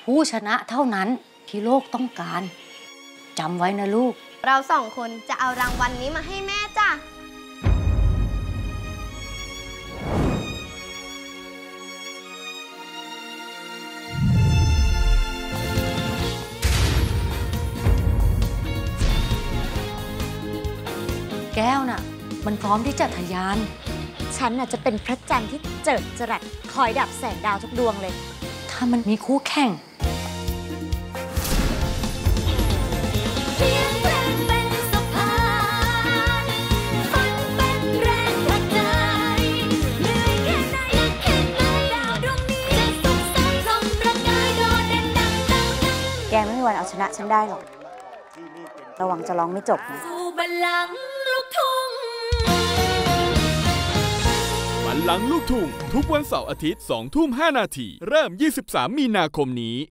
ผู้ชนะเท่านั้นที่โลกต้องการจำไว้นะลูกเรา2 คนจะเอารางวัลนี้มาให้แม่จ้ะแก้วน่ะมันพร้อมที่จะทะยานฉันน่ะจะเป็นพระจันทร์ที่เจิดจรัสคอยดับแสงดาวทุกดวงเลยถ้ามันมีคู่แข่งแกไม่มีวันเอาชนะฉันได้หรอกระวังจะร้องไม่จบนะบัลลังก์ลูกทุ่งบัลลังก์ลูกทุ่งทุกวันเสาร์อาทิตย์ 20:05 น.เริ่ม 23 มีนาคมนี้